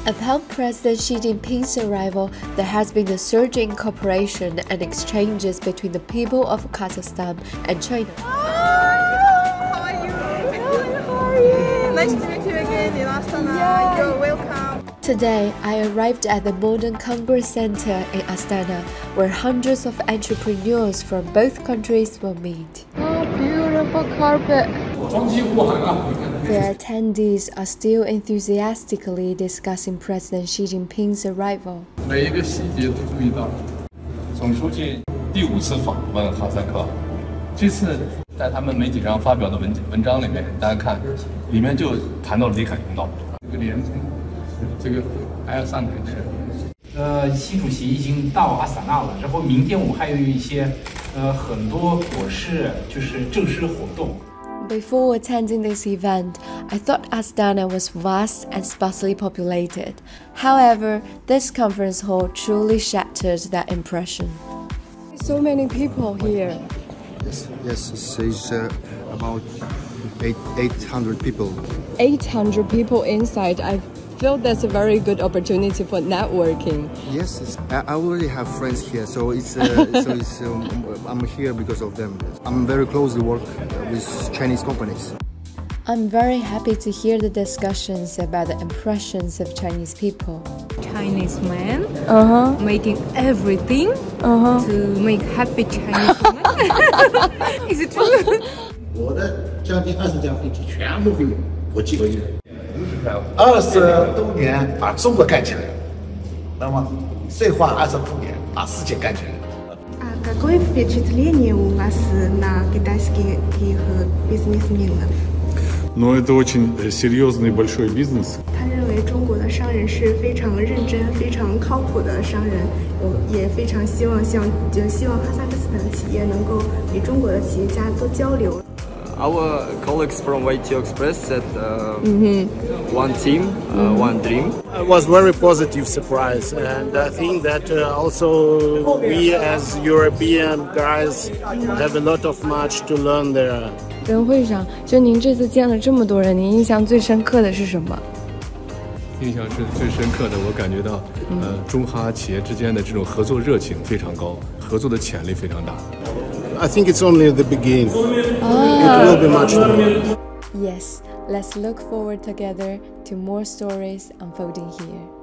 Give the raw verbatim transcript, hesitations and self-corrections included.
Upon President Xi Jinping's arrival, there has been a surge in cooperation and exchanges between the people of Kazakhstan and China. How are you? How are you? Nice to meet you again in Astana. Yeah. You're welcome. Today, I arrived at the Modern Congress Center in Astana, where hundreds of entrepreneurs from both countries will meet. Oh, beautiful carpet. The attendees are still enthusiastically discussing President Xi Jinping's arrival. 每一个细节都注意到。总书记第五次访问哈萨克，这次在他们媒体上发表的文文章里面，大家看，里面就谈到了李凯领导这个连城，这个还要上台去。 呃，习主席已经到阿斯塔纳了，然后明天我们还有一些呃很多国事，就是正式活动。 Before attending this event, I thought Astana was vast and sparsely populated. However, this conference hall truly shattered that impression. So many people here. Yes, yes, it's, it's uh, about eight, 800 people. eight hundred people inside. I feel that's a very good opportunity for networking. Yes, it's, I already have friends here, so it's, uh, so it's um, I'm here because of them. I'm very closely work with Chinese companies. I'm very happy to hear the discussions about the impressions of Chinese people. Chinese men uh-huh. making everything uh-huh. to make happy Chinese women. Is it true? 我的将近二十架飞机全部会有国际合约。二十多年把中国干起来，那么再花二十多年把世界干起来。 А какое впечатление у вас на китайских бизнесменов? Но это очень серьезный большой бизнес. 他认为中国的商人是非常认真、非常靠谱的商人，也非常希望像就希望哈萨克斯坦的企业能够与中国的企业家多交流。 Our colleagues from Y T O Express said uh, mm-hmm. one team, uh, one dream. It was very positive surprise, and I think that uh, also we as European guys have a lot of much to learn there. 跟会上，就您这次见了这么多人，您印象最深刻的是什么？ 印象是最深刻的，我感觉到，呃，中哈企业之间的这种合作热情非常高，合作的潜力非常大。 I think it's only the beginning. Oh. It will be much more. Yes, let's look forward together to more stories unfolding here.